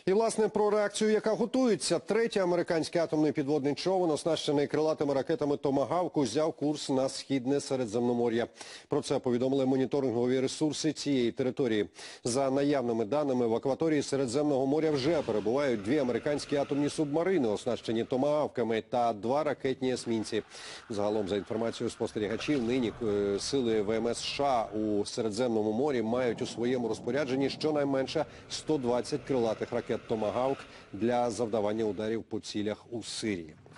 І, власне, про реакцію, яка готується. Третій американський атомний підводний човен, оснащений крилатими ракетами «Томагавк», узяв курс на східне Середземномор'я. Про це повідомили моніторингові ресурси цієї території. За наявними даними, в акваторії Середземного моря вже перебувають дві американські атомні субмарини, оснащені «Томагавками», та два ракетні есмінці. Загалом, за інформацією спостерігачів, нині сили ВМС США у Середземному морі мають у своєму розпорядженні щонайменше 120 крилатих ракет «Томагавк» для завдавання ударів по цілях у Сирії.